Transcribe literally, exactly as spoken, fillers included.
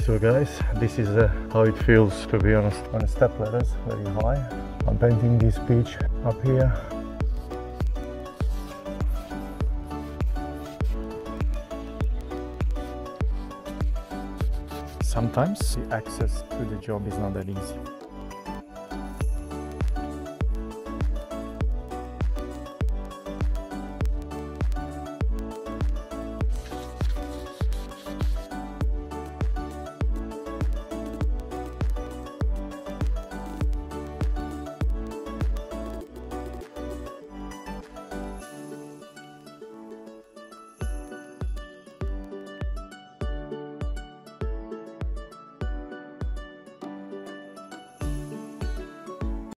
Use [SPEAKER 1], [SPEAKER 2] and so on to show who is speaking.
[SPEAKER 1] So guys, this is uh, how it feels, to be honest, on the step ladders, very high. I'm painting this beach up here. Sometimes the access to the job is not that easy.